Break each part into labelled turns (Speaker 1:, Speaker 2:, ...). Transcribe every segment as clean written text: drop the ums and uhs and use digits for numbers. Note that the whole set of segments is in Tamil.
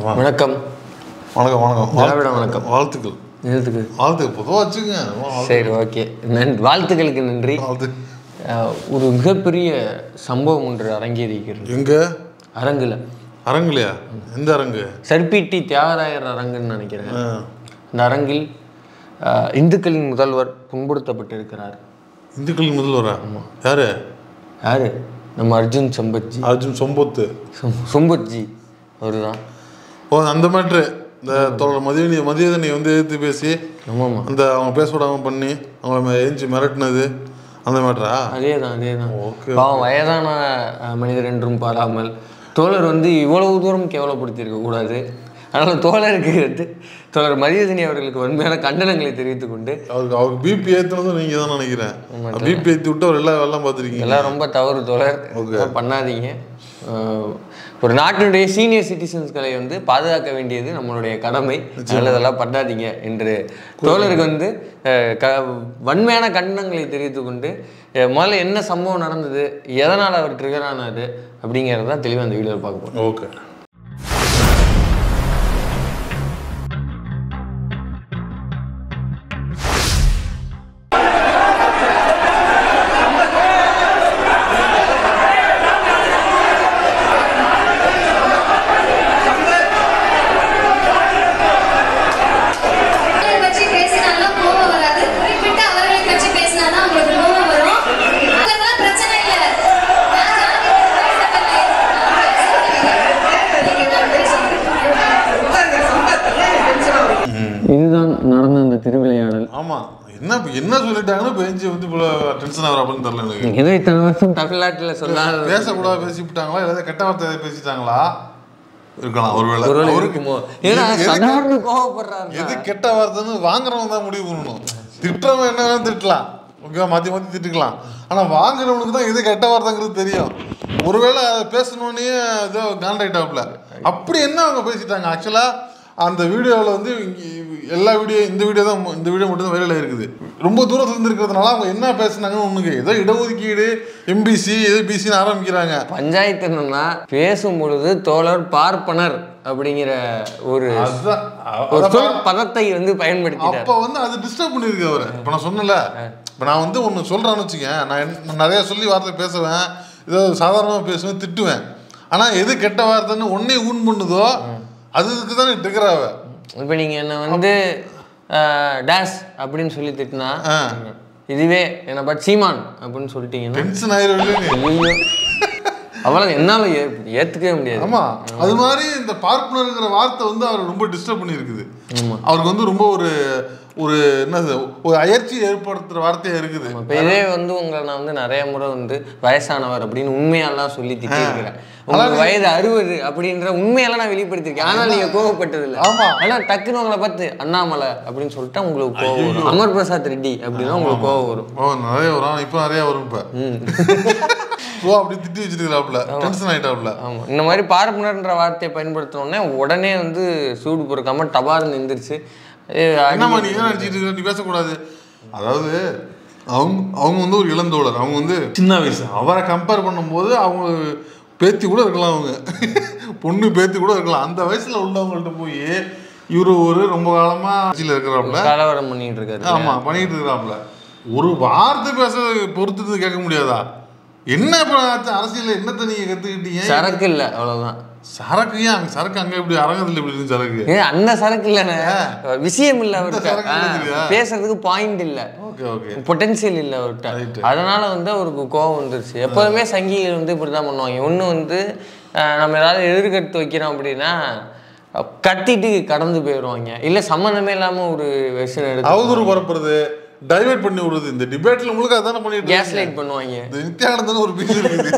Speaker 1: வணக்கம்.
Speaker 2: வணக்கம் வணக்கம்
Speaker 1: வணக்கம்.
Speaker 2: வாழ்த்துக்கள். வாழ்த்துக்கள் பொதுவாக வச்சுங்க.
Speaker 1: சரி, ஓகே. வாழ்த்துக்களுக்கு நன்றி. ஒரு மிகப்பெரிய சம்பவம் ஒன்று அரங்கேறிக்கிறது.
Speaker 2: எங்க?
Speaker 1: அரங்குலையா?
Speaker 2: எந்த அரங்கு?
Speaker 1: சர்பிடி தியாகராயர் அரங்குன்னு நினைக்கிறேன். இந்த அரங்கில் இந்துக்களின் முதல்வர் புண்படுத்தப்பட்டிருக்கிறார்.
Speaker 2: இந்துக்களின் முதல்வரா? யாரு?
Speaker 1: நம்ம அர்ஜுன் சம்பத்ஜி அவர் தான்.
Speaker 2: அந்த மேட்ரு இந்த மதியதனை எதிர்த்து பேசி அந்த அவங்க பேச விடாம பண்ணி அவங்கள எழுந்து மிரட்டினது அந்த மேட்ரா?
Speaker 1: அதேதான். பாவம், வயதான மனிதர் என்றும் பாராமல் தோழர் இவ்வளவு தூரம் கேவலப்படுத்தியிருக்க கூடாது. அதனால் தோழர் மதியதனி அவர்களுக்கு வன்மையான கண்டனங்களை தெரிவித்துக் கொண்டு
Speaker 2: அவருக்கு பிபி ஏற்றுனதும் நீங்கள் தான் நினைக்கிறேன். பிபி ஏற்றி விட்டு அவர் எல்லாம் பார்த்துருக்கீங்க.
Speaker 1: எல்லாம் ரொம்ப தவறு தோழர், பண்ணாதீங்க. ஒரு நாட்டினுடைய சீனியர் சிட்டிசன்ஸ்களை பாதுகாக்க வேண்டியது நம்மளுடைய கடமை. நல்லதெல்லாம் பண்ணாதீங்க என்று தோழருக்கு வன்மையான கண்டனங்களை தெரிவித்துக் கொண்டு முதல்ல என்ன சம்பவம் நடந்தது, எதனால் அவர் ட்ரிகர் ஆனாரு அப்படிங்கிறதான் தெளிவாக அந்த வீடியோவில் பார்க்க போகிறோம்.
Speaker 2: ஓகே.
Speaker 1: இதுதான் நடந்த அந்த திருவிளையாடல்.
Speaker 2: ஆமா, என்ன சொல்லிட்டாங்கன்னு பெஞ்சு டென்ஷன் ஆகிற அப்படின்னு தெரியல எனக்கு.
Speaker 1: ஏதோ இத்தனை வருஷம் தமிழ்நாட்டில் சொல்லாத
Speaker 2: பேசக்கூடாது பேசிவிட்டாங்களா, இல்லை கெட்ட வார்த்தை பேசிட்டாங்களா இருக்கலாம். ஒருவேளை
Speaker 1: இருக்குமோ, ஏன்னா சாதாரண கோவப்படுறாங்க.
Speaker 2: எது கெட்ட வார்த்தைன்னு வாங்குறவங்க தான் முடிவு பண்ணணும். திட்டுறவங்க என்ன வேணும் திட்டலாம், ஓகேவா, மாற்றி திட்டுக்கலாம். ஆனால் வாங்குறவனுக்கு தான் எது கெட்ட வார்த்தைங்கிறது தெரியும். ஒருவேளை அதை பேசணுன்னே ஏதோ கான்டாக்டாப்ல அப்படி என்ன அவங்க பேசிட்டாங்க. ஆக்சுவலாக அந்த வீடியோவில் இந்த வீடியோ மட்டும் தான் வைரலாக இருக்குது. ரொம்ப தூரத்துல இருக்கிறதுனால அவங்க என்ன பேசுனாங்கன்னு ஒண்ணுங்க, ஏதோ இடஒதுக்கீடு எம்பிசி ஏதோ பிசின்னு ஆரம்பிக்கிறாங்க.
Speaker 1: பஞ்சாயத்து என்னன்னா பேசும் பொழுது தோழர் பார்ப்பனர் அப்படிங்கிற ஒரு பதத்தை பயன்படுத்தி
Speaker 2: அப்போ அது டிஸ்டர்ப் பண்ணியிருக்கு அவரை. இப்போ நான் சொன்னல, இப்போ நான் ஒன்று சொல்கிறேன்னு வச்சுக்க, நான் நிறையா சொல்லி வார்த்தை பேசுவேன், ஏதோ சாதாரணமாக பேசுவேன், திட்டுவேன். ஆனால் எது கெட்ட வார்த்தைன்னு ஒன்னே ஊன் பண்ணுதோ அதுக்கு தானே ட்ரிகராக.
Speaker 1: இப்போ நீங்கள் என்ன டேஸ் அப்படின்னு சொல்லி திட்டினா, இதுவே என்ன பட் சீமான் அப்படின்னு சொல்லிட்டீங்கன்னா
Speaker 2: டென்ஷன் ஆயிரும்.
Speaker 1: அவ்வளோ என்னால் ஏற்றுக்கவே முடியாது.
Speaker 2: ஆமாம், அது மாதிரி இந்த பார்ப்பனருங்கிற வார்த்தை அவர் ரொம்ப டிஸ்டர்ப் பண்ணியிருக்குது. அவருக்கு ரொம்ப ஒரு என்னது ஒரு அயற்சி ஏற்படுத்துகிற வார்த்தையாக இருக்குது.
Speaker 1: இப்போ இதே உங்களை நான் நிறைய முறை வயசானவர் அப்படின்னு உண்மையெல்லாம் சொல்லி திட்டிருக்கிறேன். உங்களுக்கு வயது 60 அப்படின்ற உண்மையெல்லாம் நான் வெளிப்படுத்திருக்கேன். ஆனால் நீங்கள் கோவப்பட்டது இல்லை. ஆனால் டக்குன்னு உங்களை பார்த்து அண்ணாமலை அப்படின்னு சொல்லிட்டா உங்களுக்கு கோவம் வரும். அமர் பிரசாத் ரெட்டி அப்படின்னா உங்களுக்கு கோவம் வரும்.
Speaker 2: நிறைய வரும். இப்போ நிறைய வரும். இப்போ அப்படி திட்டி வச்சிருக்கிறாப்ல, டென்ஷன் ஆயிட்டாப்ல.
Speaker 1: ஆமா, இந்த மாதிரி பார்ப்பனர்ன்ற வார்த்தையை பயன்படுத்தினோடனே உடனே சூடு பொறுக்காம டபார்னு எந்திரிச்சு
Speaker 2: என்னம்மா நீ என்ன நினச்சிட்டு இருக்க, நீ பேசக்கூடாது. அதாவது அவங்க ஒரு இளந்தோழர், அவங்க சின்ன வயசு. அவரை கம்பேர் பண்ணும்போது அவங்க பேத்தி கூட இருக்கலாம், அவங்க பொண்ணு பேத்தி கூட இருக்கலாம். அந்த வயசுல உள்ளவங்கள்ட்ட போய் இவரு ரொம்ப காலமா ஆட்சியில் இருக்கிறாப்புல,
Speaker 1: கலவரம் பண்ணிட்டு இருக்காரு.
Speaker 2: ஆமா, பண்ணிட்டு இருக்கிறாப்புல. ஒரு வார்த்தை பேச பொறுத்து கேட்க முடியாதா? என்ன அரசியல் என்னத்தை நீங்க கத்துக்கிட்டீங்க?
Speaker 1: சரக்கு இல்ல, அவ்வளவுதான்.
Speaker 2: சரக்கு ஏன் சரக்கு அங்க இப்படி அரங்கத்தில் இப்படி இருந்து சரக்கு
Speaker 1: அந்த சரக்கு இல்லைண்ணே, விஷயம் இல்லை அவர்கிட்ட, பேசுறதுக்கு பாயிண்ட் இல்லை, பொட்டன்சியல் இல்லை அவர்கிட்ட. அதனால அவருக்கு கோவம் வந்துருச்சு. எப்போதுமே சங்கிகள் இப்படிதான் பண்ணுவாங்க. ஒன்று நம்ம ஏதாவது எதிர்கட்டு வைக்கிறோம் அப்படின்னா கத்திட்டு கடந்து போயிடுவாங்க, இல்லை சம்மந்தமே இல்லாமல் ஒரு வெர்ஷன் எடுத்து
Speaker 2: அவதூறு பரப்புறது, டைவர்ட் பண்ணி விடுறது. இந்த டிபேட்ல உங்களுக்கு அதான பண்ணிட்டு
Speaker 1: கேஸ் லைட் பண்ணுவாங்க.
Speaker 2: இந்த நித்யானந்தன் ஒரு பீஸ் இருக்குது,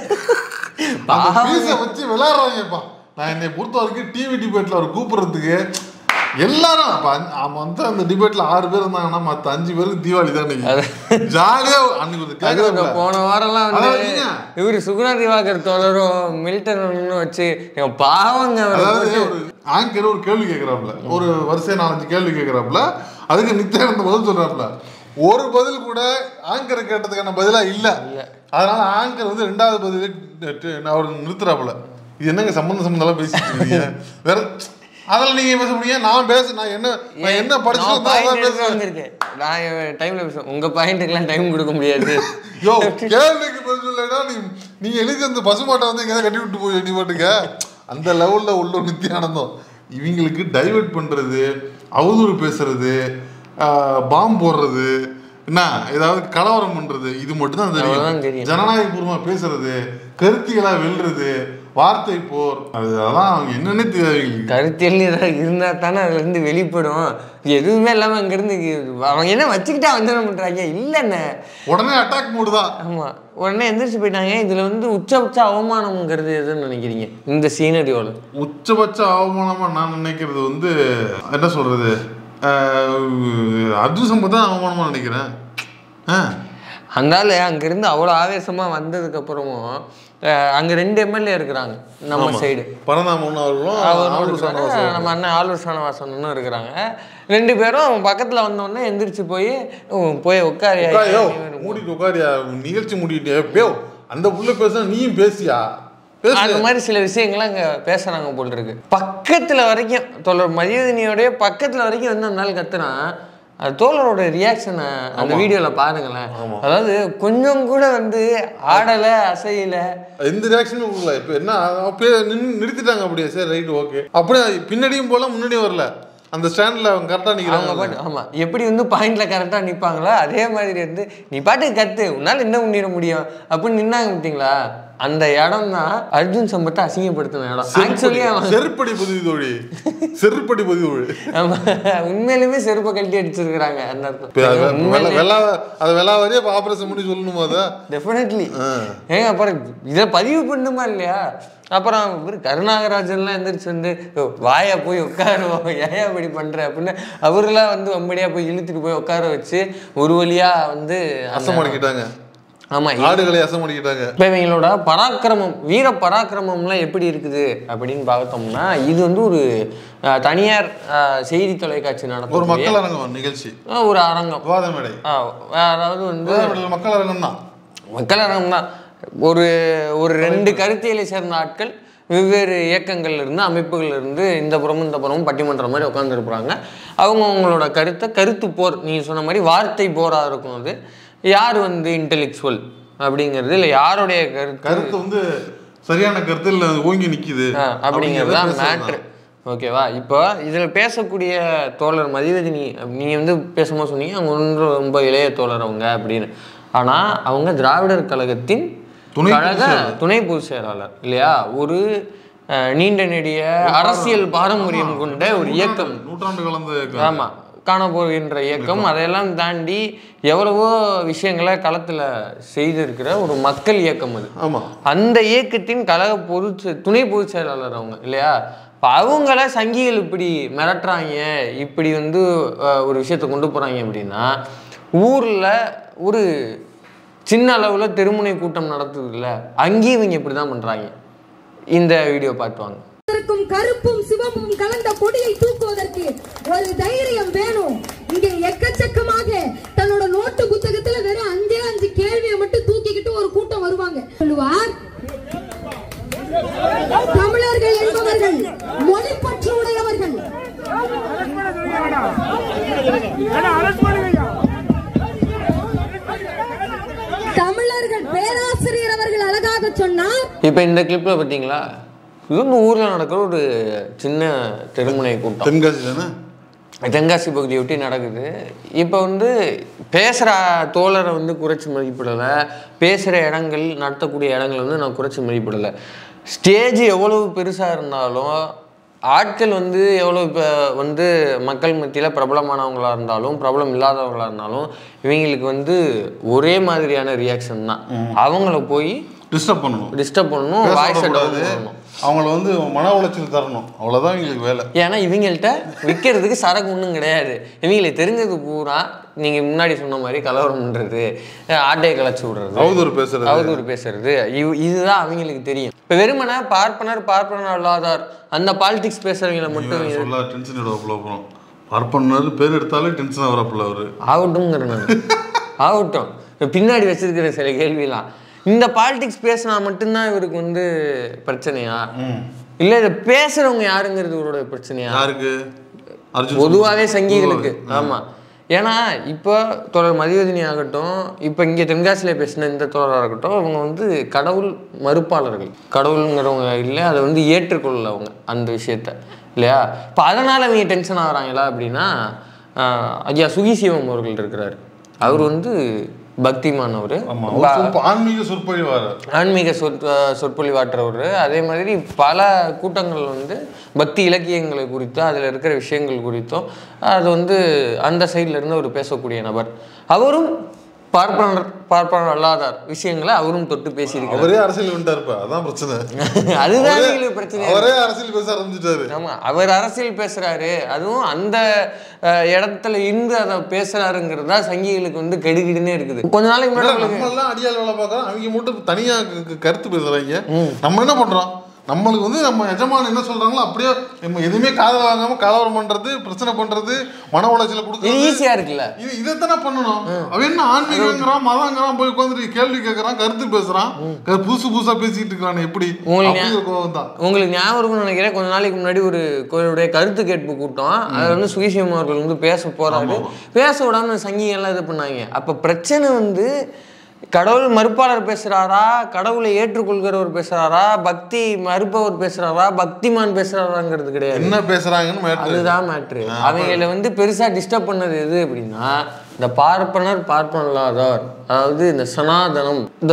Speaker 2: பீஸை வச்சு விளையாடுறாங்கப்பா. நான் என்னை பொறுத்த வரைக்கும் டிவி டிபேட்ல அவர் கூப்பிடுறதுக்கு எல்லாரும் அந்த டிபேட்ல 6 பேர் இருந்தாங்கன்னா மற்ற 5 பேருக்கு தீபாவளி தான் ஜாலியா. அன்னைக்கு
Speaker 1: போன வாரம்லாம் இவரு சுகுணா திவாகர் தோழரும் மில்டன் வச்சு பாவங்க.
Speaker 2: அதாவது ஒரு ஆங்கர் ஒரு கேள்வி கேட்கிறாப்புல, ஒரு வரிசை 4-5 கேள்வி கேட்கிறாப்புல, அதுக்கு நித்யானந்த பதில் சொல்றாப்புல. ஒரு பதில் கூட ஆங்கர் கேட்டதுக்கான பதிலா இல்ல. அதனால ஆங்கர் 2வது பதில் அவர் நிறுத்துறாப்புல. இது என்னங்க சம்பந்தம் பேசிட்டு இருக்கீங்க வேற அதில் நீங்கள் பேச முடியும். நான் என்ன
Speaker 1: படிச்சுருக்கேன். நான் டைம்ல பேசுவேன். உங்க பாயிண்ட்டுக்கெல்லாம் டைம் கொடுக்க முடியாது.
Speaker 2: யோ கேள்விக்கு பதில் சொல்லடா. நீ எழுதி அந்த பசுமாட்டை வந்து எங்கேயாவது கட்டி விட்டு போய் வெட்டி போட்டுக்க. அந்த லெவலில் உள்ள நித்தியானந்தம். இவங்களுக்கு டைவெர்ட் பண்ணுறது, அவதூறு பேசுறது, பாம்பு போடுறது, என்ன ஏதாவது கலவரம் பண்றது, இது மட்டும் தான் தெரியும். ஜனநாயகபூர்வமா பேசுறது, கருத்திகளா வெல்றது, வார்த்தை போர், அதெல்லாம் அவங்க என்னன்னு தெரியாது.
Speaker 1: கருத்தியல் ஏதாவது இருந்தா தானே அதுல இருந்து வெளிப்படும். எதுவுமே இல்லாம அங்க இருந்து அவங்க என்ன வச்சுக்கிட்டா வந்து பண்றாங்க இல்லன்னு
Speaker 2: உடனே அட்டாக் மூடு தான்.
Speaker 1: ஆமா, உடனே எந்திரிச்சு போயிட்டாங்க. இதுல வந்து உச்சபட்ச அவமானம்ங்கிறது எதுன்னு நினைக்கிறீங்க இந்த சீனரியோல?
Speaker 2: உச்சபட்ச அவமானமா நான் நினைக்கிறது வந்து என்ன சொல்றது, அர்ஜுன் சம்பத் தான் அவமானமா நினைக்கிறேன்.
Speaker 1: அதனால அங்கிருந்து அவ்வளோ ஆவேசமா வந்ததுக்கு அப்புறமும் அங்க 2 எம்எல்ஏ இருக்கிறாங்க நம்ம சைடு.
Speaker 2: பரந்தாமன் அவர்களும்
Speaker 1: நம்ம அண்ணன் ஆலூர் சீனிவாசனும் இருக்கிறாங்க. 2 பேரும் பக்கத்துல வந்தோடனே எந்திரிச்சு போய் உட்காரியா,
Speaker 2: மூடிட்டு உட்காரியா, நிகழ்ச்சி மூடிட்டு அந்த புள்ள பேச நீயும் பேசியா,
Speaker 1: அந்த மாதிரி சில விஷயங்கள்லாம் அங்கே பேசுகிறாங்க போல் இருக்கு. பக்கத்தில் வரைக்கும் தோழர் மதிவதனியோடைய பக்கத்தில் வரைக்கும் வந்து அந்த நாள் கத்துனா அது தோழரோட ரியாக்ஷனை அந்த வீடியோவில் பாருங்களேன். அதாவது கொஞ்சம் கூட வந்து ஆடலை அசையலை,
Speaker 2: எந்த ரியாக்ஷனும் கொடுக்கல. இப்போ என்ன நிறுத்திட்டாங்க அப்படியே, சரி ரைட் ஓகே. அப்படியே பின்னாடியும் போல முன்னாடியும் வரல, அந்த ஸ்டாண்டில் அவங்க கரெக்டாக நிற்கிறாங்க பாட்டு.
Speaker 1: ஆமாம், எப்படி வந்து பாயிண்டில் கரெக்டாக நிற்பாங்களோ அதே மாதிரி வந்து நீ பாட்டுக்கு கற்று உன்னால் என்ன பண்ணிட முடியும் அப்படின்னு நின்னாங்க பார்த்தீங்களா. அந்த இடம் தான் அர்ஜுன் சம்பத்தை அசிங்கப்படுத்தின இடம். ஆக்சுவலி
Speaker 2: செருப்படி பதிவு தோழி, செருப்படி பதிவு.
Speaker 1: உண்மையிலுமே செருப்பை கழட்டி அடிச்சிருக்கிறாங்க. அந்த
Speaker 2: அதை வெள்ளாவரியே ஆபரேஷன் பண்ணி சொல்லணுமா? அதை டெஃபினெட்லி.
Speaker 1: ஏங்க அப்புறம் இதை பதிவு பண்ணுமா இல்லையா? அப்புறம் இவர் கருணாகராஜன்லாம் எந்திரிச்சு வந்து வாயா போய் உட்காருவோம், ஏன் இப்படி பண்ற அப்படின்னு அவரெல்லாம் வந்து வம்படியா போய் இழுத்துட்டு போய் உட்கார வச்சு ஒரு வழியா வந்து
Speaker 2: அசமடிக்கிட்டாங்க.
Speaker 1: ஆமா,
Speaker 2: ஆடுகளை அசமடிக்கிட்டாங்க.
Speaker 1: இப்போ இவங்களோட பராக்கிரமம், வீர பராக்கிரமம்லாம் எப்படி இருக்குது அப்படின்னு பார்த்தோம்னா, இது வந்து ஒரு தனியார் செய்தி தொலைக்காட்சி நடக்கும்
Speaker 2: ஒரு மக்கள் அரங்கம் நிகழ்ச்சி,
Speaker 1: ஒரு அரங்கம்,
Speaker 2: விவாத மேடை.
Speaker 1: அதாவது வந்து
Speaker 2: மக்கள் அரங்கம் தான்,
Speaker 1: மக்கள் அரங்கம் தான். ஒரு 2 கருத்தியலை சேர்ந்த ஆட்கள் வெவ்வேறு இயக்கங்கள்ல இருந்து அமைப்புகள் இருந்து இந்த புறமும் பட்டிமன்றம் மாதிரி உட்காந்துருப்பாங்க. அவங்களோட கருத்து போர், நீங்க சொன்ன மாதிரி வார்த்தை போரா இருக்கும். அது யார் வந்து இன்டெலெக்சுவல் அப்படிங்கிறது இல்லை, யாருடைய
Speaker 2: கருத்து வந்து சரியான கருத்து இல்லை ஓங்கி நிற்கிது
Speaker 1: அப்படிங்கிறது தான் மேட்ரு. ஓகேவா? இப்போ இதில் பேசக்கூடிய தோழர் மதிவதனி நீங்கள் வந்து பேசும்போது சொன்னீங்க அவங்க ரொம்ப இளைய தோழர் அவங்க அப்படின்னு. ஆனால் அவங்க திராவிடர் கழகத்தின் துணை பொதுச் செயலாளர் இல்லையா? ஒரு நீண்ட நெடிய அரசியல் பாரம்பரியம் கொண்ட ஒரு இயக்கம்,
Speaker 2: நூற்றாண்டு கலந்த.
Speaker 1: ஆமாம், காணப்போகின்ற இயக்கம். அதையெல்லாம் தாண்டி எவ்வளவோ விஷயங்களை களத்தில் செய்திருக்கிற ஒரு மக்கள் இயக்கம் அது.
Speaker 2: ஆமாம்,
Speaker 1: அந்த இயக்கத்தின் கழக துணை பொதுச் செயலாளர் அவங்க இல்லையா? இப்போ அவங்கள சங்கிகள் இப்படி மிரட்டுறாங்க, இப்படி வந்து ஒரு விஷயத்தை கொண்டு போகிறாங்க அப்படின்னா, ஊரில் ஒரு சின்ன அளவில் தெருமுனை கூட்டம் நடத்துது இல்லை, அங்கேயும் இவங்க இப்படி தான் பண்ணுறாங்க. இந்த வீடியோ பார்த்துவாங்க.
Speaker 3: கருப்பும் சிவப்பும் கலந்த கொடியை தூக்குவதற்கு ஒரு தைரியம் வேணும். இங்கே எக்கச்சக்கமாக தன்னோட நோட்டு புத்தகத்துல வெறும் 5 கேள்வியை மட்டும் தூக்கிக்கிட்டு ஒரு கூட்டம் வருவாங்க. சொல்லுவார், தமிழர்கள் என்பவர்கள் மொழி பற்று உடையவர்கள். தமிழர்கள் பேராசிரியர் அவர்கள் அழகாக சொன்னார்.
Speaker 1: இப்ப இந்த கிளிப்ல பாத்தீங்களா, இது ஊர்ல நடக்கிற ஒரு சின்ன தெருமுனை கூட்டம்.
Speaker 2: தென்காசி தானே,
Speaker 1: தென்காசி பகுதியை ஒட்டி நடக்குது. இப்போ வந்து பேசுகிற தோழரை வந்து குறைச்சி மதிப்பிடலை, பேசுகிற இடங்கள் நடத்தக்கூடிய இடங்கள் வந்து நான் குறைச்சி மதிப்பிடலை. ஸ்டேஜ் எவ்வளவு பெருசாக இருந்தாலும், ஆட்கள் வந்து எவ்வளோ இப்போ வந்து மக்கள் மத்தியில் பிரபலமானவங்களாக இருந்தாலும் பிரபலம் இல்லாதவங்களாக இருந்தாலும் இவங்களுக்கு வந்து ஒரே மாதிரியான ரியாக்ஷன் தான். அவங்கள போய் டிஸ்டர்ப் பண்ணணும், வாய்ஸ் டவுன் பண்ணணும்,
Speaker 2: அவங்கள வந்து மன உளைச்சல் தரணும், அவ்வளோதான் இவங்களுக்கு வேலை.
Speaker 1: ஏன்னா இவங்கள்ட்ட விற்கிறதுக்கு சரக்கு ஒன்றும் கிடையாது. இவங்களுக்கு தெரிஞ்சது பூரா நீங்கள் முன்னாடி சொன்ன மாதிரி கலவரம் பண்ணுறது, ஆட்டையை கலைச்சி விடுறது, அவதூறு பேசுறது, இதுதான் அவங்களுக்கு தெரியும். இப்போ வெறுமனை பார்ப்பனர் அல்லாதார் அந்த பாலிடிக்ஸ் பேசுறவங்களை மட்டும்
Speaker 2: டென்ஷன் எடுப்போம். பார்ப்பனர் பேர் எடுத்தாலே டென்ஷன் ஆகிறப்பல அவரு
Speaker 1: ஆகட்டும். பின்னாடி வச்சிருக்கிற சில கேள்விலாம் இந்த பாலிடிக்ஸ் பேசினா மட்டும்தான் இவருக்கு வந்து பிரச்சனையா? இல்லை இதை பேசுறவங்க யாருங்கிறது இவரோட பிரச்சனையா?
Speaker 2: யாருக்கு?
Speaker 1: பொதுவாகவே சங்கிகளுக்கு. ஆமாம். ஏன்னா இப்போ தோழர் மதிவதனி ஆகட்டும், இப்போ இங்கே தென்காசியில் பேசின இந்த தோழராக இருக்கட்டும், அவங்க வந்து கடவுள் மறுப்பாளர்கள். கடவுளுங்கிறவங்க இல்லை, அதை வந்து ஏற்றுக்கொள்ளல அவங்க அந்த விஷயத்த இல்லையா. இப்போ அதனால் அவங்க டென்ஷன் ஆகிறாங்களா அப்படின்னா, ஐயா சுகிசிவம் அவர்கள் இருக்கிறார். அவர் வந்து பக்திமானவர்,
Speaker 2: ஆன்மீக சொற்பொழிவாளர்,
Speaker 1: ஆன்மீக சொற்பொழிவாற்றவர். அதே மாதிரி பல கூட்டங்கள் வந்து பக்தி இலக்கியங்களை குறித்தும் அதில் இருக்கிற விஷயங்கள் குறித்தும் அது வந்து அந்த சைட்ல இருந்து அவர் பேசக்கூடிய நபர். அவரும் பார்ப்பனர் அல்லாதார் விஷயங்களை அவரும் தொட்டு பேசியிருக்காரு.
Speaker 2: அவரே அரசியல் வந்துட்டாருப்பா, அதான் பிரச்சனை.
Speaker 1: அதுதான் பிரச்சனை.
Speaker 2: அவரே அரசியல் பேச ஆரம்பிச்சுட்டாரு.
Speaker 1: ஆமா, அவர் அரசியல் பேசுறாரு, அதுவும் அந்த இடத்துல இருந்து அதை பேசுறாருங்கிறது தான் சங்கிகளுக்கு வந்து கெடுகிடுனே இருக்குது. கொஞ்ச நாளைக்கு முன்னாடி
Speaker 2: நம்ம எல்லாம் அடியால் வேலை பார்க்கறோம், அவங்க மட்டும் தனியா கருத்து பேசுறாங்க. நம்ம என்ன பண்றோம்? நம்மளுக்கு வந்து நம்ம எஜமான் என்ன சொல்றாங்களோ அப்படியே நம்ம எதுவுமே காதல் வாங்காம கலவரம் பண்றது, பிரச்சனை பண்றது, மன உளைச்சல கொடுக்கறது
Speaker 1: ஈஸியா இருக்குல்ல.
Speaker 2: இதைத்தானே பண்ணணும். அவன் என்ன ஆன்மீகங்கிறான், மதங்கிறான், போய் உட்காந்துட்டு கேள்வி கேட்கறான், கருத்து பேசுறான், புதுசா பேசிட்டு இருக்கான். எப்படி
Speaker 1: உங்களுக்கு ஞாபகம் இருக்கும்னு நினைக்கிறேன், கொஞ்ச நாளைக்கு முன்னாடி ஒரு கோயிலுடைய கருத்து கேட்பு கூட்டம், அதுல வந்து சுகிசிவம் அவர்கள் வந்து பேச போறாரு. பேச விடாம சங்கிகள்லாம் இது பண்ணாங்க. அப்ப பிரச்சனை வந்து கடவுள் மறுப்பாளர் பேசுறாரா, கடவுளை ஏற்றுக்கொள்கிறவர் பேசுறாரா, பக்தி மறுப்பவர் பேசுறாரா, பக்திமான் பேசுறாராங்கிறது கிடையாது.
Speaker 2: என்ன பேசுறாங்கன்னு
Speaker 1: அதுதான் மேட்ரு. அவங்கள வந்து பெருசா டிஸ்டர்ப் பண்ணது எது அப்படின்னா, இந்த பார்ப்பனர் பார்ப்பனல்லாதார், அதாவது இந்த சனாதனம், இந்த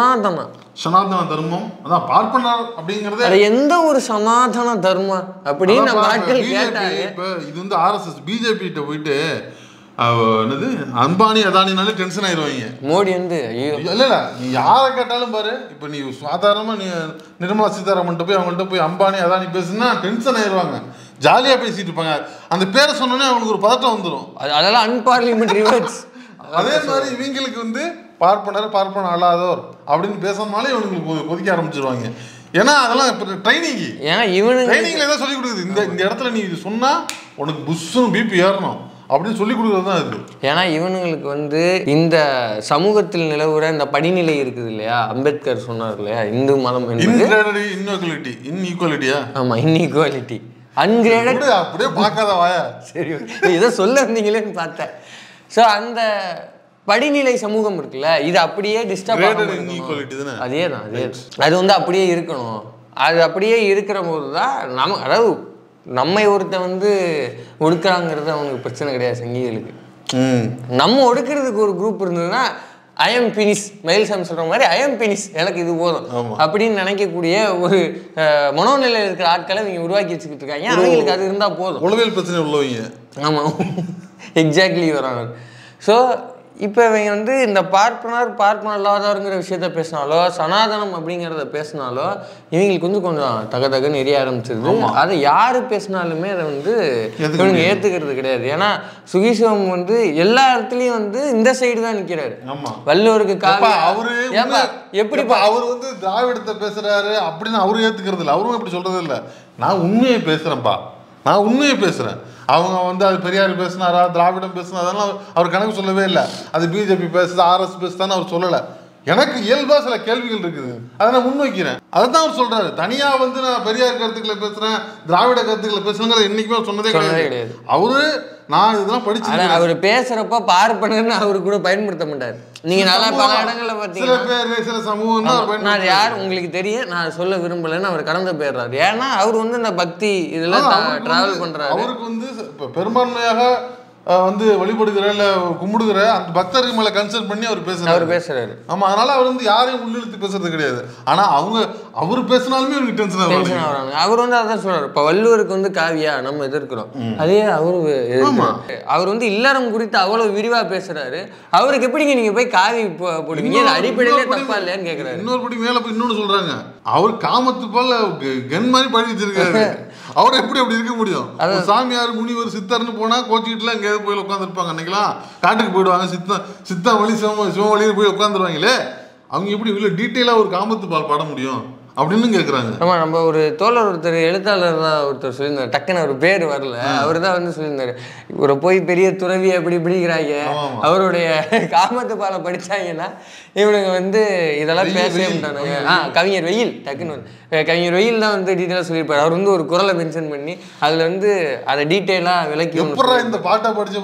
Speaker 1: சனாதன
Speaker 2: தர்மம், அதான் பார்ப்பனர் அப்படிங்கறது.
Speaker 1: அது எந்த ஒரு சனாதன தர்மம் அப்படின்னு நம்ம ஆட்கள் கேட்டாங்க.
Speaker 2: இப்ப இது வந்து RSS பிஜேபி கிட்ட போயிட்டு என்னது அம்பானி அதானினாலே டென்ஷன் ஆயிடுவாங்க.
Speaker 1: மோடி வந்து
Speaker 2: இல்ல நீ யாரை கேட்டாலும் பாரு, இப்ப நீ சாதாரணமா நீ நிர்மலா சீதாராமன் போய் அவங்கள்ட்ட போய் அம்பானி அதானி பேசுனா டென்ஷன் ஆயிடுவாங்க. ஜாலியா பேசிட்டு இருப்பாங்க. அந்த பேரை சொன்னோன்னே அவங்களுக்கு ஒரு பதட்டம் வந்துடும்.
Speaker 1: அதெல்லாம் அன்பார்லிமெண்டரி வேர்ட்ஸ்.
Speaker 2: அதே மாதிரி இவங்களுக்கு வந்து பார்ப்பனர் அல்லாதோர் அப்படின்னு பேசணும்னாலே இவங்களுக்கு கொதிக்க ஆரம்பிச்சிருவாங்க. ஏன்னா அதெல்லாம் இப்போ ட்ரைனிங்,
Speaker 1: ஏன்னா இவனு
Speaker 2: ட்ரைனிங்ல என்ன சொல்லி கொடுக்குது, இந்த இடத்துல நீ இது சொன்னா உனக்கு புஷ்ஷுன்னு பிபி ஏறணும் அப்படின்னு சொல்லி கொடுக்குறது தான் இது.
Speaker 1: ஏன்னா இவனுங்களுக்கு வந்து இந்த சமூகத்தில் நிலவுற இந்த படிநிலை இருக்குது இல்லையா, அம்பேத்கர் சொன்னார் இல்லையா, இந்து மதம்
Speaker 2: இன்இக்வாலிட்டியா,
Speaker 1: ஆமா இன்இக்வாலிட்டி, அன்கிரேடட்,
Speaker 2: அப்படியே பார்க்காத வாயா.
Speaker 1: சரி, இதை சொல்ல இருந்தீங்களேன்னு பார்த்தேன். ஸோ அந்த படிநிலை சமூகம் இருக்குல்ல, இது அப்படியே டிஸ்டர்ப் அதே தான் அது வந்து அப்படியே இருக்கணும். அது அப்படியே இருக்கிற போது தான் அதாவது நம்மை ஒருத்த வந்து ஒடுக்குறாங்கிறது அவங்களுக்கு பிரச்சனை கிடையாது சங்கிகளுக்கு. நம்ம ஒடுக்கிறதுக்கு ஒரு குரூப் இருந்ததுன்னா ஐஎம் பினிஸ், மயில்சாமி சொல்ற மாதிரி ஐஎம் பினிஸ், எனக்கு இது போதும் அப்படின்னு நினைக்கக்கூடிய ஒரு மனோநிலையில் இருக்கிற ஆட்களை இவங்க உருவாக்கி வச்சுக்கிட்டு இருக்காங்க. அவங்களுக்கு அது இருந்தால் போதும்.
Speaker 2: உளவியல் பிரச்சனை உள்ளவங்க.
Speaker 1: ஆமாம், எக்ஸாக்ட்லி வராங்க. ஸோ இப்போ இவங்க வந்து இந்த பார்ப்பனர் இல்லாதவருங்கிற விஷயத்த பேசினாலோ, சனாதனம் அப்படிங்கிறத பேசினாலோ இவங்களுக்கு வந்து கொஞ்சம் தகன்னு எரிய ஆரம்பிச்சிருது. அதை யாரு பேசினாலுமே அதை வந்து இவங்க ஏற்றுக்கிறது கிடையாது. ஏன்னா சுகிசிவம் வந்து எல்லா இடத்துலையும் வந்து இந்த சைடு தான் நிற்கிறாரு. வள்ளுவருக்கு
Speaker 2: அவரு எப்படிப்பா அவர் வந்து திராவிடத்தை பேசுறாரு அப்படின்னு அவரு ஏற்றுக்கிறது இல்லை. அவரும் எப்படி சொல்றது இல்லை. நான் உண்மையை பேசுறேன்ப்பா, நான் உண்மையை பேசுறேன். அவங்க வந்து அது பெரியார் பேசினாரா, திராவிடம் பேசினா, அதெல்லாம் அவர் கணக்கு சொல்லவே இல்லை. அது பிஜேபி பேசுது, RS பேசுதான்னு அவர் சொல்லலை. எனக்கு இயல்பா சில கேள்விகள் இருக்குது, அதை நான் முன்வைக்கிறேன். அதை தான் அவர் சொல்றாரு. தனியா வந்து நான் பெரியார் கருத்துக்களை பேசுறேன், திராவிட கருத்துக்களை பேசுறேங்கிறது என்னைக்குமே சொன்னதே கிடையாது. அவரு நான் இதெல்லாம் படிச்சு
Speaker 1: அவர் பேசுறப்ப பார்ப்பனர்னு அவரு கூட பயன்படுத்த மாட்டாரு. நீங்க நல்லா பல இடங்கள்ல பாத்தீங்கன்னா
Speaker 2: சில சமூகம்
Speaker 1: நான் யார் உங்களுக்கு தெரியும், நான் சொல்ல விரும்பலன்னு அவர் கடந்து போயிடுறாரு. ஏன்னா அவர் வந்து இந்த பக்தி இதெல்லாம் டிராவல் பண்றாரு.
Speaker 2: அவருக்கு வந்து பெரும்பான்மையாக வந்து வழிபடுகிற இல்ல கும்பிடுகிற அந்த பக்தர்கள் மேல கன்சல்ட் பண்ணி அவர் பேசுறாரு. ஆமா, அதனால அவர் வந்து யாரையும் உள்ளிழுத்து பேசுறது கிடையாது. ஆனா அவர் பேசினாலுமே அவருக்கு டென்ஷன்
Speaker 1: ஆகுறாங்க. அவர் வந்து அதான் சொல்றாரு. இப்ப வள்ளுவருக்கு வந்து காவியா நம்ம எதிர்க்கிறோம், அதே அவர் வந்து இல்லறம் குறித்து அவ்வளவு விரிவா பேசுறாரு. அவருக்கு எப்படிங்க நீங்க போய் காவி போடுவீங்க, அடிப்படையிலே தப்பா இல்லையான்னு கேக்குறாரு.
Speaker 2: இன்னொரு படி மேல போய் இன்னொன்னு சொல்றாங்க, அவர் காமத்து போல கன் மாதிரி பழி வச்சிருக்காரு. அவர் எப்படி அப்படி இருக்க முடியும்? சாமியார் முனிவர் சித்தர்னு போனா கோச்சிக்கிட்டுலாம் எங்கேயாவது போய் உட்காந்துருப்பாங்க. அன்னைக்கெல்லாம் காட்டுக்கு போயிடுவாங்க, சித்தா வழி சிவ வழியில் போய் உட்காந்துருவாங்களே. அவங்க எப்படி இவ்வளோ டீட்டெயிலாக ஒரு காமத்து பால் பாட முடியும்? அப்படின்னு கேட்குறாங்க.
Speaker 1: ஆமாம், நம்ம ஒரு தோழர் ஒருத்தர் எழுத்தாளர் தான் ஒருத்தர் சொல்லியிருந்தார், டக்குன்னு அவர் பேர் வரல, அவர் தான் வந்து சொல்லியிருந்தார், இவரை போய் பெரிய துறவி அப்படி பிடிக்கிறாங்க, அவருடைய காமத்து பாலை படித்தாங்கன்னா இவனுங்க வந்து இதெல்லாம் பேசவே மாட்டானுங்க. கவிஞர் வெயில், டக்குன்னு கவிஞர் வெயில் தான் வந்து டீட்டெயிலாக சொல்லியிருப்பார். அவர் வந்து ஒரு குரலை மென்ஷன் பண்ணி அதில் வந்து அதை டீட்டெயிலாக விளக்கி
Speaker 2: இந்த பாட்டை படிச்ச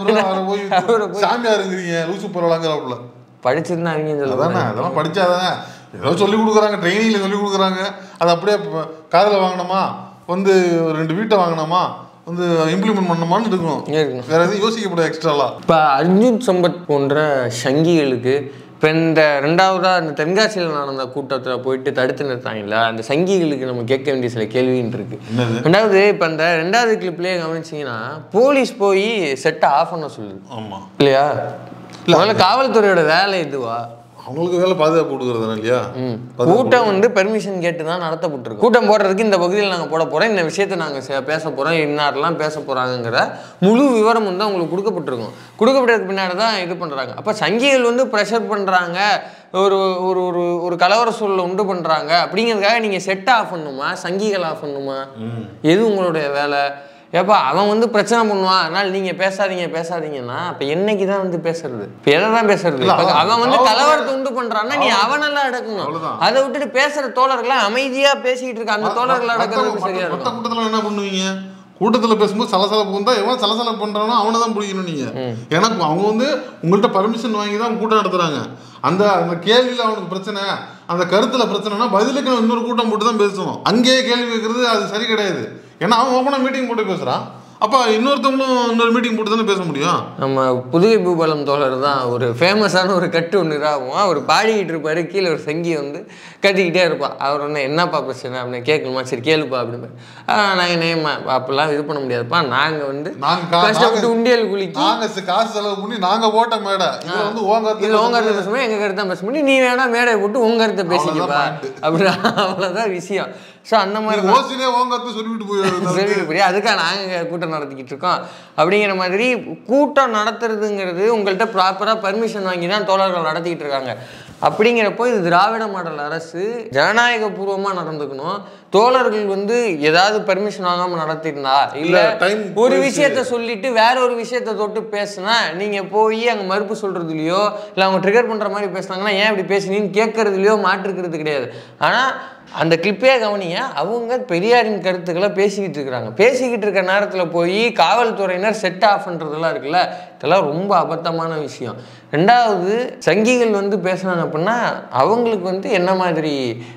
Speaker 2: பிறகு சாமியார் இருக்கிறீங்க லூசு போறாங்களாப்புல
Speaker 1: படிச்சிருந்தா அவங்க
Speaker 2: சொல்லதானே, அதெல்லாம் படிச்சாதானே ஏதோ சொல்லி கொடுக்குறாங்க, ட்ரைனிங்ல சொல்லி கொடுக்குறாங்க. அது அப்படியே காதில் வாங்கினோமா வந்து 2 வீட்டை வாங்கினோமா வந்து இம்ப்ளிமெண்ட் பண்ணணுமான்னு இருக்கும், வேற எதுவும் யோசிக்கப்படாது எக்ஸ்ட்ராலாம்.
Speaker 1: இப்போ அர்ஜுன் சம்பத் போன்ற சங்கிகளுக்கு இப்போ இந்த 2வதாக இந்த தென்காசியில் நடந்த கூட்டத்தில் போயிட்டு தடுத்து நிறுத்தாங்களா, அந்த சங்கிகளுக்கு நம்ம கேட்க வேண்டிய சில கேள்வின்னு இருக்கு. 2வது இப்போ அந்த 2வது கிளிப்லேயே கவனிச்சிங்கன்னா போலீஸ் போய் செட்டை ஆஃப் பண்ண சொல்லுது. ஆமாம் இல்லையா? முதல்ல காவல்துறையோட வேலை இதுவா?
Speaker 2: அவங்களுக்கு வேலை பாதுகாப்பு கொடுக்குறது இல்லையா?
Speaker 1: கூட்டம் வந்து பெர்மிஷன் கேட்டு தான் நடத்தப்பட்டிருக்கு. கூட்டம் போடுறதுக்கு இந்த பகுதியில் நாங்கள் போட போகிறோம், இந்த விஷயத்தை நாங்கள் பேச போகிறோம், இன்னாரெல்லாம் பேச போகிறாங்கிற முழு விவரம் வந்து அவங்களுக்கு கொடுக்கப்பட்டிருக்கும். கொடுக்கப்பட்டதுக்கு பின்னாடி தான் இது பண்ணுறாங்க. அப்போ சங்கிகள் வந்து ப்ரெஷர் பண்ணுறாங்க, ஒரு ஒரு ஒரு ஒரு கலவர சூழலை உண்டு பண்ணுறாங்க அப்படிங்கிறதுக்காக நீங்கள் செட் ஆஃப் பண்ணணுமா, சங்கிகள் ஆஃப் பண்ணணுமா? எது உங்களுடைய வேலை? ஏப்பா அவன் வந்து பிரச்சனை பண்ணுவான், அதனால நீங்க பேசாதீங்கன்னா அப்ப என்னைக்கு தான் வந்து பேசுறது? இப்ப எதை தான் பேசுறது? அவன் வந்து கலவரத்தை உண்டு பண்றான்னா நீ அவனெல்லாம் அடக்கணும். அதை விட்டுட்டு பேசுற தோழர்களை அமைதியா பேசிட்டு இருக்க அந்த தோழர்களை அடக்கிறது சரியா இருக்கும்.
Speaker 2: கூட்டத்துல என்ன பண்ணுவீங்க? கூட்டத்துல பேசும்போது சலசலப்பு வந்தா எவன் சலசலப்பு பண்றானோ அவனை தான் பிடிக்கணும் நீங்க. ஏன்னா அவங்க வந்து உங்கள்கிட்ட பர்மிஷன் வாங்கி தான் கூட்டம் நடத்துறாங்க. அந்த அந்த கேள்வியில அவனுக்கு பிரச்சனை, அந்த கருத்துல பிரச்சனைனா பதிலுக்கு இன்னொரு கூட்டம் போட்டு தான் பேசணும். அங்கேயே கேள்வி வைக்கிறது அது சரி கிடையாது. ஏன்னா அவன் ஓப்பனாக மீட்டிங் போட்டு பேசுகிறான், அப்போ இன்னொருத்தவங்களும் இன்னொரு மீட்டிங் போட்டு தானே பேச முடியும்.
Speaker 1: நம்ம புதுகை பூபாலம் தோழர் தான் ஒரு ஃபேமஸான ஒரு கட்டு ஒன்று இதாகும். அவர் பாடிக்கிட்டு இருப்பார், கீழே ஒரு சங்கியை வந்து கட்டிக்கிட்டே இருப்பான். அவர் ஒன்று என்னப்பா பிரச்சனை அப்படின்னு கேட்கணுமா, சரி கேளுப்பா அப்படின்னு. நாங்கள் நேமா அப்பெல்லாம் இது பண்ண முடியாதுப்பா, நாங்கள் வந்து கஷ்டப்பட்டு உண்டியல் குளிக்கி
Speaker 2: நாங்கள் காசு செலவு பண்ணி நாங்கள் ஓட்ட மேடை இதில் வந்து
Speaker 1: உங்கருத்தை பேசும்போது எங்கள் கருத்தை பேச பண்ணி நீ வேணா மேடை போட்டு உங்க கருத்தை பேசிக்கப்பா அப்படி, அவ்வளோதான் விஷயம். ஸோ அந்த மாதிரி
Speaker 2: சொல்லிட்டு
Speaker 1: போய் அதுக்காக நாங்கள் கூட்டம் நடத்திக்கிட்டு இருக்கோம் அப்படிங்கிற மாதிரி கூட்டம் நடத்துறதுங்கிறது உங்கள்கிட்ட ப்ராப்பராக பர்மிஷன் வாங்கி தான் தோழர்கள் நடத்திக்கிட்டு இருக்காங்க. அப்படிங்கிறப்போ இது திராவிட மாடல் அரசு ஜனநாயக பூர்வமாக நடந்துக்கணும். தோழர்கள் வந்து ஏதாவது பர்மிஷன் வாங்காமல் நடத்திருந்தா இல்லை ஒரு விஷயத்த சொல்லிட்டு வேற ஒரு விஷயத்த தொட்டு பேசுனா நீங்கள் போய் அங்கே மறுப்பு சொல்கிறதுலையோ இல்லை அவங்க ட்ரிகர் பண்ணுற மாதிரி பேசுனாங்கன்னா ஏன் இப்படி பேசுனீன்னு கேட்கறதுலையோ மாற்றுக்கிறது கிடையாது. ஆனால் அந்த கிளிப்பே கவனிங்க, அவங்க பெரியாரின் கருத்துக்களை பேசிக்கிட்டு இருக்கிறாங்க. பேசிக்கிட்டு இருக்க நேரத்தில் போய் காவல்துறையினர் செட் ஆஃப் பண்ணுறதெல்லாம் இருக்குல்ல, இதெல்லாம் ரொம்ப அபத்தமான விஷயம். 2வது சங்கிகள் வந்து பேசுனாங்க அப்படின்னா அவங்களுக்கு வந்து என்ன மாதிரி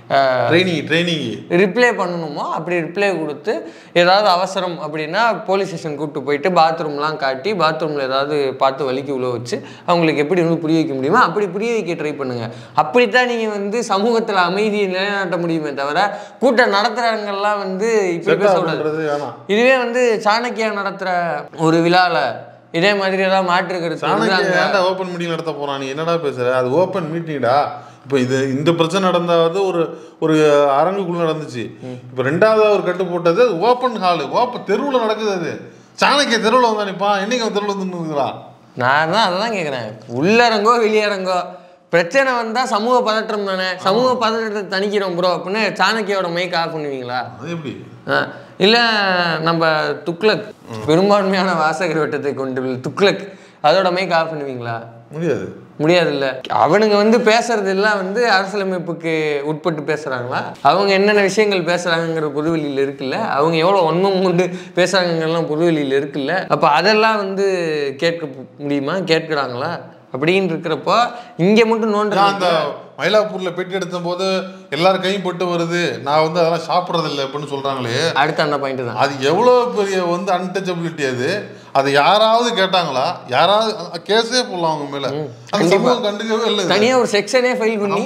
Speaker 2: ட்ரைனிங்
Speaker 1: ரிப்ளை பண்ணணுமோ அப்படி ரிப்ளை கொடுத்து, ஏதாவது அவசரம் அப்படின்னா போலீஸ் ஸ்டேஷன் கூப்பிட்டு போயிட்டு பாத்ரூம்லாம் காட்டி பாத்ரூமில் ஏதாவது பார்த்து வலிக்கு உள்ள வச்சு அவங்களுக்கு எப்படி வந்து புரிய வைக்க முடியுமோ அப்படி புரிய வைக்க ட்ரை பண்ணுங்க. அப்படித்தான் நீங்கள் வந்து சமூகத்தில் அமைதியை நிலைநாட்ட முடியுமே தவிர கூட்டம் நடத்துகிறவங்கெல்லாம் வந்து இப்படி பேசக்கூடாது. இதுவே வந்து சாணக்கியா நடத்துகிற ஒரு விழாவில் இதே மாதிரி ஏதாவது மாற்று கருத்து
Speaker 2: ஓப்பன் மீட்டிங் நடத்த போறான், நீ என்னடா பேசுற? அது ஓப்பன் மீட்டிங்டா. இப்போ இந்த பிரச்சனை நடந்தாவது ஒரு அரங்குக்குள்ள நடந்துச்சு. இப்போ 2வது ஒரு கட்டு போட்டது ஓப்பன் ஹாலு, தெருவில் நடக்குது. அது சாணக்கிய தெருவில் வந்தா நிப்பான், என்னைக்கு அவன் தெருவில் வந்துருக்குறா?
Speaker 1: நான் தான் அதான் கேட்குறேன், உள்ளரங்கோ வெளியரங்கோ பிரச்சனை வந்தால் சமூக பதற்றம் தானே, சமூக பதற்றத்தை தணிக்கிறோம் ப்ரோ அப்படின்னு சாணக்கியோட மைக் ஆஃப் பண்ணுவீங்களா?
Speaker 2: எப்படி
Speaker 1: இல்லை நம்ம துக்ளக் பெரும்பான்மையான வாசகர் வட்டத்தை கொண்டு துக்ளக் அதோட மைக் ஆஃப் பண்ணுவீங்களா? முடியாதுல்ல. அவனுங்க வந்து பேசுறது எல்லாம் வந்து அரசியலமைப்புக்கு உட்பட்டு பேசுறாங்களா? அவங்க என்னென்ன விஷயங்கள் பேசுறாங்கிற பொதுவெளியில் இருக்குல்ல, அவங்க எவ்வளோ வன்மம் கொண்டு பேசுறாங்கலாம் பொதுவெளியில் இருக்குல்ல. அப்போ அதெல்லாம் வந்து கேட்க முடியுமா? கேட்குறாங்களா? அப்படின்னு இருக்கிறப்போ இங்கே மட்டும்
Speaker 2: அந்த மயிலாப்பூர்ல பெட்டி எடுத்த போது எல்லாரும் கையும் போட்டு வருது, நான் வந்து அதெல்லாம் சாப்பிட்றது இல்லை அப்படின்னு சொல்றாங்களே,
Speaker 1: அடுத்த அந்த பாயிண்ட் தான்.
Speaker 2: அது எவ்வளோ பெரிய வந்து அன்டச்சபிலிட்டி. அது யாராவது கேட்டாங்களா? யாராவது கேஸே போடலாம் அவங்க மேல. கண்டுக்கவே இல்லை.
Speaker 1: தனியாக ஒரு செக்ஷனே ஃபைல் பண்ணி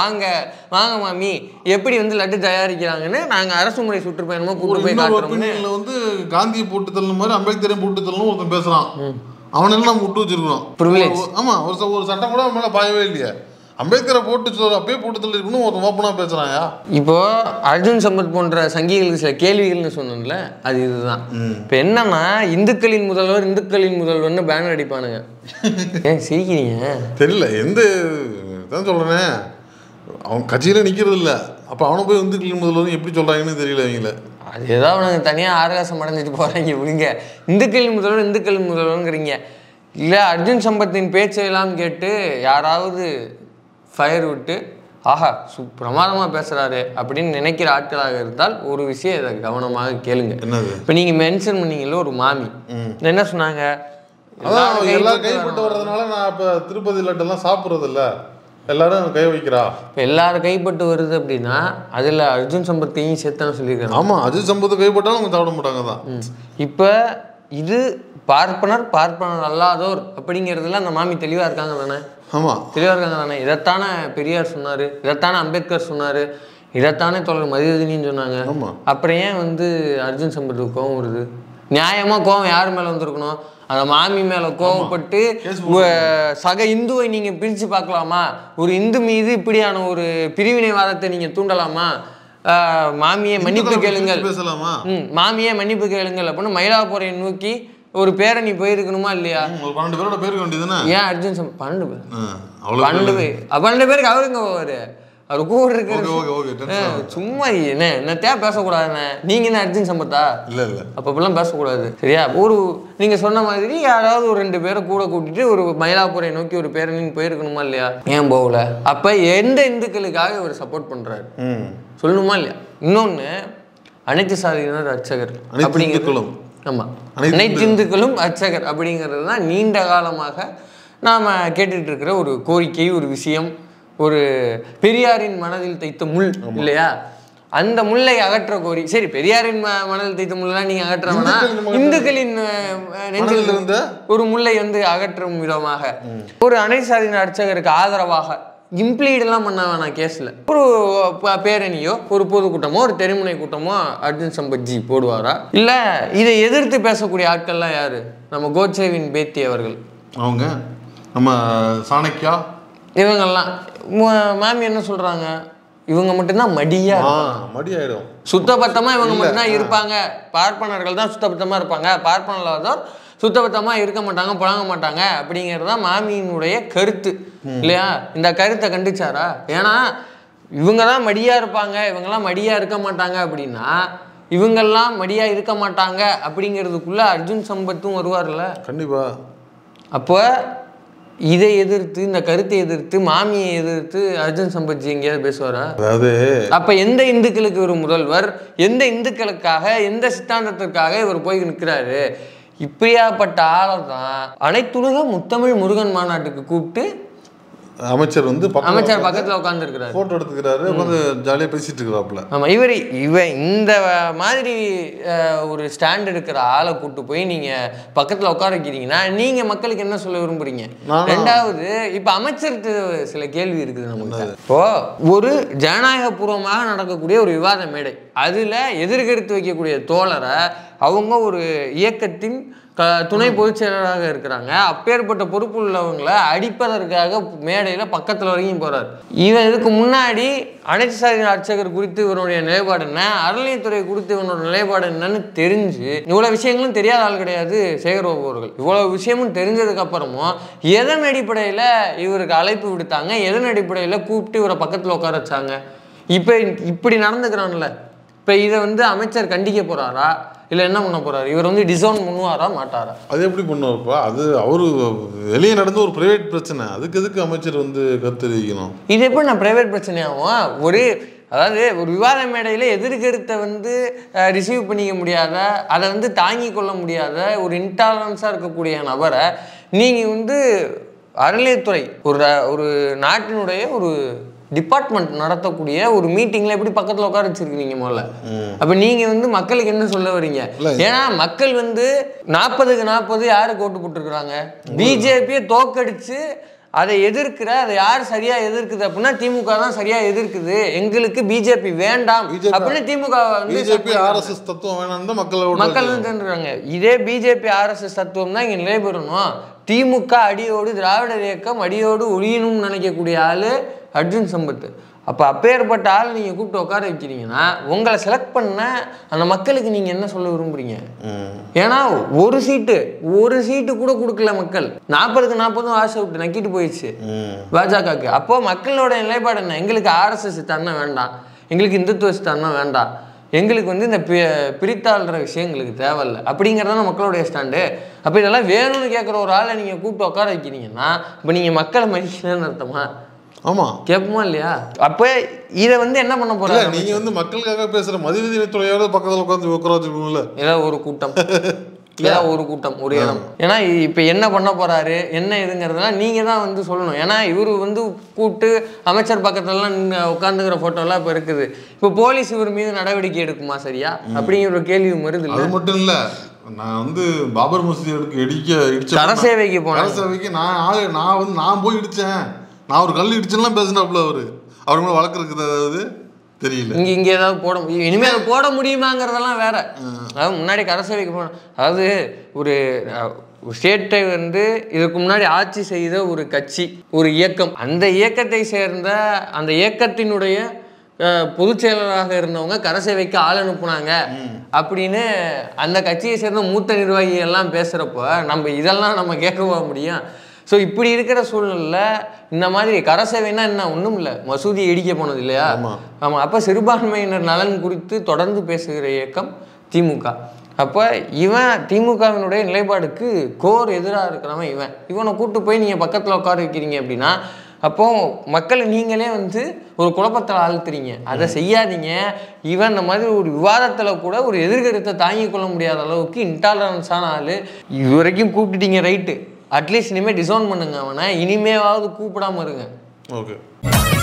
Speaker 1: வாங்க மாமி எப்படி வந்து லட்டு தயாரிக்கிறாங்கன்னு நாங்கள் அரசு முறை சுற்றுப்பயணமா கூட்டு போய்
Speaker 2: காட்டுறோம். வந்து காந்தியை போட்டு தள்ளணும் மாதிரி அம்பேத்கரையும் போட்டு தள்ளணும் ஒருத்தன் பேசுறான், அவனெல்லாம் நம்ம விட்டு வச்சிருக்கோம். ஆமா, ஒரு சட்டம் கூட மேல பாயவே இல்லையா? அம்பேத்கரை போட்டு அப்பயே போட்டு தள்ளிருக்கணும் ஒரு ஓப்பனா பேசுறாங்க. இப்போ
Speaker 1: அர்ஜுன் சம்பத் போன்ற சங்கிகளுக்கு சில கேள்விகள்னு சொன்னோம்ல, அது இதுதான். இப்போ என்னன்னா இந்துக்களின் முதல்வர்னு பேனர் அடிப்பானுங்க. ஏன் சிரிக்கிறீங்க?
Speaker 2: தெரியல எந்த தான் சொல்றேன், அவன் கட்சியில நிக்கிறது இல்லை, அப்போ அவனை போய் இந்துக்களின் முதல்வர் எப்படி சொல்கிறாங்கன்னு தெரியல அவங்கள.
Speaker 1: அது ஏதோ அவனுக்கு தனியாக ஆர்காசம் அடைஞ்சிட்டு போகிறாங்க விடுங்க. இந்துக்களின் முதல்வருங்கிறீங்க. இல்லை அர்ஜுன் சம்பத்தின் பேச்சையெல்லாம் கேட்டு யாராவது ஃபயர் விட்டு ஆஹா பிரமாதமாக பேசுகிறாரு அப்படின்னு நினைக்கிற ஆட்களாக இருந்தால் ஒரு விஷயம் இதை கவனமாக கேளுங்க.
Speaker 2: என்னது?
Speaker 1: இப்போ நீங்கள் மென்ஷன் பண்ணீங்களோ ஒரு மாமி என்ன சொன்னாங்க,
Speaker 2: எல்லாரும் கைப்பட்டு வர்றதுனால நான் இப்போ திருப்பதி லட்டெல்லாம் சாப்பிட்றதில்ல, எல்லாரும் கை வைக்கிறா.
Speaker 1: இப்போ எல்லாரும் கைப்பட்டு வருது அப்படின்னா அதில் அர்ஜுன் சம்பத்தையும் சேர்த்தான சொல்லியிருக்காங்க.
Speaker 2: ஆமாம், அர்ஜுன் சம்பத்தை கைப்பட்டாலும் அவங்க சாப்பிட மாட்டாங்க தான். இப்போ
Speaker 1: இது பார்ப்பனர் அல்லாதோர் அப்படிங்கிறதுல அந்த மாமி தெளிவாக இருக்காங்க தானே?
Speaker 2: ஆமாம்,
Speaker 1: தெளிவாக இருக்காங்க தானே? இதைத்தானே பெரியார் சொன்னார், இதைத்தானே அம்பேத்கர் சொன்னார், இதைத்தானே தோழர் மதிவதனின்னு சொன்னாங்க. அப்புறம் ஏன் அர்ஜுன் சம்பத்துக்கு கோவம் வருது? நியாயமாக கோவம் யார் மேலே வந்திருக்கணும்? அந்த மாமி மேலே கோவப்பட்டு சக இந்துவை நீங்கள் பிரித்து பார்க்கலாமா? ஒரு இந்து மீது இப்படியான ஒரு பிரிவினைவாதத்தை நீங்கள் தூண்டலாமா? மாமியை மன்னிப்பு கேளுங்கள், மாமியை மன்னிப்பு கேளுங்கள் அப்படின்னு மயிலாப்பூரை நோக்கி ஒரு பேரணி போயிருக்கணுமா இல்லையா?
Speaker 2: 12 பேரோட போயிருக்க வேண்டியதுன்னா
Speaker 1: ஏன் அர்ஜுன் 12 பேர் 12 பேருக்கு அவருங்க போவாரு. அவர் கூட இருக்கிற சும்மா என்னத்தையா பேசக்கூடாதுண்ணே. நீங்க என்ன அர்ஜுன் சம்பத்தா?
Speaker 2: இல்ல இல்ல,
Speaker 1: அப்பெல்லாம் பேசக்கூடாது சரியா? நீங்க சொன்ன மாதிரி யாராவது ஒரு 2 பேரை கூட கூட்டிட்டு ஒரு மயிலாப்பூரை நோக்கி ஒரு பேரணின்னு போயிருக்கணுமா இல்லையா? ஏன் போகல? அப்ப எந்த இந்துக்களுக்காக இவர் சப்போர்ட் பண்றாரு சொல்லணுமா இல்லையா? இன்னொன்னு அனைத்து சாதியினர் அர்ச்சகர் அப்படிங்கிறது, ஆமா அனைத்து இந்துக்களும் அர்ச்சகர் அப்படிங்கிறது தான் நீண்ட காலமாக நாம கேட்டுட்டு இருக்கிற ஒரு கோரிக்கை, ஒரு விஷயம், ஒரு பெரியாரின் மனதில் தைத்த முள் இல்லையா? அந்த முல்லை அகற்ற கோரி. சரி, பெரியாரின் மனதில் தைத்த முள்ளெல்லாம் நீங்க அகற்றவனா, இந்துக்களின் நெஞ்சில் இருந்த ஒரு முல்லை அகற்றும் விதமாக ஒரு அனைத்து சாதியினர் அர்ச்சகருக்கு ஆதரவாக இம்ப்ளீடெல்லாம் பண்ண வேணாம் கேஸில் ஒரு பேரணியோ ஒரு பொதுக்கூட்டமோ ஒரு தெருமுனை கூட்டமோ அர்ஜுன் சம்பத்ஜி போடுவாரா? இல்லை இதை எதிர்த்து பேசக்கூடிய ஆட்கள்லாம் யாரு? நம்ம கோட்சேவின் பேத்தி அவர்கள்,
Speaker 2: அவங்க நம்ம சாணக்கியா,
Speaker 1: இவங்கெல்லாம். மாமி என்ன சொல்றாங்க? இவங்க மட்டும்தான் மடியாயிடும், சுத்தபத்தமா இவங்க மட்டும்தான் இருப்பாங்க, பார்ப்பனர்கள் தான் சுத்தபத்தமா இருப்பாங்க, பார்ப்பனர்களாதோர் சுத்தபத்தமா இருக்க மாட்டாங்க, புழங்க மாட்டாங்க அப்படிங்கிறது தான் மாமியினுடைய கருத்து இல்லையா? இந்த கருத்தை கண்டிச்சாரா? ஏன்னா இவங்க தான் மடியா இருப்பாங்க, இவங்கெல்லாம் மடியா இருக்க மாட்டாங்க அப்படின்னா இவங்கெல்லாம் மடியா இருக்க மாட்டாங்க அப்படிங்கிறதுக்குள்ள அர்ஜுன் சம்பத்தும் வருவார்ல
Speaker 2: கண்டிப்பா.
Speaker 1: அப்போ இதை எதிர்த்து, இந்த கருத்தை எதிர்த்து, மாமியை எதிர்த்து அர்ஜுன் சம்பத்ஜி எங்கேயாவது பேசுவாரா?
Speaker 2: அதாவது
Speaker 1: அப்ப எந்த இந்துக்களுக்கு ஒரு முதல்வர், எந்த இந்துக்களுக்காக, எந்த சித்தாந்தத்திற்காக இவர் போய் நிற்கிறாரு? இப்படியாப்பட்ட ஆளை தான் அனைத்துலக முத்தமிழ் முருகன் மாநாட்டுக்கு கூப்பிட்டு
Speaker 2: அமைச்சர்
Speaker 1: பக்கத்துல உட்கார்ந்து இருக்கிறாரு,
Speaker 2: போட்டோ எடுத்துக்கிறாரு, ஜாலியா பேசிட்டு இருக்கிறாப்புல.
Speaker 1: ஆமா, இந்த மாதிரி ஒரு ஸ்டாண்ட் எடுக்கிற ஆளை கூப்பிட்டு போய் நீங்க பக்கத்துல உட்கார வைக்கிறீங்கன்னா நீங்க மக்களுக்கு என்ன சொல்ல விரும்புறீங்க? ரெண்டாவது, இப்ப அமைச்சருக்கு சில கேள்வி இருக்குது நமக்கு. இப்போ ஒரு ஜனநாயக பூர்வமாக நடக்கக்கூடிய ஒரு விவாத மேடை, அதுல எதிர்கருத்து வைக்கக்கூடிய தோழரை அவங்க ஒரு இயக்கத்தின் துணை பொதுச் செயலராக இருக்கிறாங்க. அப்பேற்பட்ட பொறுப்பு உள்ளவங்களை அடிப்பதற்காக மேடையில பக்கத்துல வரைக்கும் போறாரு. இவன் இதுக்கு முன்னாடி அனைத்து சாதியினர் அர்ச்சகர் குறித்து இவனுடைய நிலைப்பாடு என்ன, அறநிலையத்துறை குறித்து இவனோட நிலைப்பாடு என்னன்னு தெரிஞ்சு, இவ்வளவு விஷயங்களும் தெரியாத ஆள் கிடையாது சேகர்பாபு அவர்கள். இவ்வளவு விஷயமும் தெரிஞ்சதுக்கு அப்புறமும் எதன் அடிப்படையில இவருக்கு அழைப்பு விடுத்தாங்க, எதன் அடிப்படையில கூப்பிட்டு இவரை பக்கத்துல உட்கார வச்சாங்க? இப்படி நடந்துக்கிறான்ல, இப்ப இதை அமைச்சர் கண்டிக்க போறாரா இல்லை என்ன பண்ண போறாரு? இவர் டிசோன் பண்ணுவாரா மாட்டாரா?
Speaker 2: அது எப்படி பண்ணுவார்ப்பா? அது அவரு வெளியே நடந்த ஒரு பிரைவேட் பிரச்சனை, அதுக்கு எதுக்கு அமைச்சர் கருத்து தெரிவிக்கணும்? இது எப்படி நான் பிரைவேட் பிரச்சனையாகும்?
Speaker 1: அதாவது ஒரு விவாத மேடையில் எதிர்கருத்தை ரிசீவ் பண்ணிக்க முடியாத, அதை தாங்கி கொள்ள முடியாத ஒரு இன்டாலரன்ஸாக இருக்கக்கூடிய நபரை நீங்கள் அறநிலையத்துறை ஒரு நாட்டினுடைய ஒரு டிபார்ட்மெண்ட் நடத்தக்கூடிய ஒரு மீட்டிங்ல எப்படி பக்கத்துல உட்கார வச்சிருக்கீங்க முதல்ல? அப்ப நீங்க மக்களுக்கு என்ன சொல்ல வரீங்க? ஏன்னா மக்கள் 40க்கு 40 யாருக்கு ஓட்டு போட்டுருக்காங்க? பிஜேபியை தோக்கடிச்சு அதை எதிர்க்கிற, அதை யார் சரியா எதிர்க்குது அப்படின்னா திமுக தான் சரியா எதிர்க்குது, எங்களுக்கு பிஜேபி வேண்டாம் அப்படின்னு திமுக
Speaker 2: பிஜேபி ஆர்எஸ்எஸ் தத்துவம் வேணாம்
Speaker 1: மக்கள் சொல்றாங்க. இதே பிஜேபி ஆர்எஸ்எஸ் தத்துவம் தான் இங்க நிலைபெறணும். திமுக அடியோடு, திராவிடர் இயக்கம் அடியோடு ஒழியணும்னு நினைக்கக்கூடிய ஆளு அர்ஜுன் சம்பத். அப்போ அப்பேற்பட்ட ஆள் நீங்கள் கூப்பிட்டு உட்கார வைக்கிறீங்கன்னா உங்களை செலக்ட் பண்ண அந்த மக்களுக்கு நீங்கள் என்ன சொல்ல விரும்புறீங்க? ஏன்னா ஒரு சீட்டு கூட கொடுக்கல மக்கள். 40க்கு 40 ஆசை விட்டு நக்கிட்டு போயிடுச்சு பாஜகவுக்கு. அப்போ மக்களோட நிலைப்பாடு என்ன? எங்களுக்கு ஆர்எஸ்எஸ் தன்ன வேண்டாம், எங்களுக்கு இந்துத்துவஸ்தான்னா வேண்டாம், எங்களுக்கு வந்து இந்த பிரித்தாள்ற விஷயம் எங்களுக்கு தேவையில்லை அப்படிங்கிறதான மக்களுடைய ஸ்டாண்டு. அப்போ இதெல்லாம் வேணும்னு கேட்குற ஒரு ஆளை நீங்கள் கூப்பிட்டு உட்கார வைக்கிறீங்கன்னா இப்போ நீங்கள் மக்களை மதிக்கலன்னு அர்த்தமா?
Speaker 2: ஆமாம்,
Speaker 1: கேட்போமா இல்லையா? அப்போ இதை வந்து என்ன பண்ண போகிறாங்க?
Speaker 2: நீங்கள் வந்து மக்களுக்காக பேசுகிற மதிவீதி துறையோட பக்கத்தில் உட்காந்து உட்கார வச்சுக்கோங்கள,
Speaker 1: ஏதாவது ஒரு கூட்டம் ஒரு கூட்டம் ஒரு இடம். ஏன்னா இப்போ என்ன பண்ண போறாரு என்ன இதுங்கிறதுலாம் நீங்க தான் வந்து சொல்லணும். ஏன்னா இவரு வந்து கூப்பிட்டு அமைச்சர் பக்கத்துலலாம் உட்காந்துக்கிற போட்டோலாம் இப்போ இருக்குது. இப்போ போலீஸ் இவர் மீது நடவடிக்கை எடுக்குமா சரியா அப்படிங்கிற ஒரு கேள்வி வருது.
Speaker 2: அது மட்டும் இல்ல, நான் வந்து பாபர் மசூதி இடிச்ச
Speaker 1: கரசேவைக்கு போனேன்.
Speaker 2: கரசேவைக்கு நான் போய் இடிச்சேன், நான் ஒரு கல் இடிச்செல்லாம் பேசினாப்புல அவர் மேலே வழக்கு இருக்குது. அதாவது தெரியல
Speaker 1: இங்கே ஏதாவது போட முடியும், இனிமேல் அதை போட முடியுமாங்கிறதெல்லாம் வேற. அதாவது முன்னாடி கரசேவைக்கு போன, அதாவது ஒரு ஸ்டேட்டை வந்து இதுக்கு முன்னாடி ஆட்சி செய்த ஒரு கட்சி ஒரு இயக்கம், அந்த இயக்கத்தை சேர்ந்த அந்த இயக்கத்தினுடைய பொதுச் செயலராக இருந்தவங்க கரசேவைக்கு ஆள் அனுப்புனாங்க அப்படின்னு அந்த கட்சியை சேர்ந்த மூத்த நிர்வாகிகள் எல்லாம் பேசுகிறப்போ நம்ம இதெல்லாம் நம்ம கேட்கவா முடியும்? ஸோ இப்படி இருக்கிற சூழ்நிலையில் இந்த மாதிரி கரசேவைன்னா என்ன, ஒன்றும் இல்லை, மசூதி இடிக்க போனது இல்லையா? ஆமாம். அப்போ சிறுபான்மையினர் நலன் குறித்து தொடர்ந்து பேசுகிற இயக்கம் திமுக. அப்போ இவன் திமுகவினுடைய நிலைப்பாடுக்கு கோர் எதிராக இருக்கிறவன் இவனை கூப்பிட்டு போய் நீங்கள் பக்கத்தில் உட்கார வைக்கிறீங்க அப்படின்னா அப்போ மக்களை நீங்களே வந்து ஒரு குழப்பத்தில் ஆழ்த்துறீங்க. அதை செய்யாதீங்க. இவன் இந்த மாதிரி ஒரு விவாதத்தில் கூட ஒரு எதிர்கருத்தை தாங்கிக் கொள்ள முடியாத அளவுக்கு இன்டாலரன்ஸான ஆள். இது வரைக்கும் கூப்பிட்டுட்டீங்க, ரைட்டு, அட்லீஸ்ட் இனிமேல் டிசோன் பண்ணுங்க அவனை, இனிமேவாவது கூப்பிடாம இருங்க.
Speaker 2: ஓகே.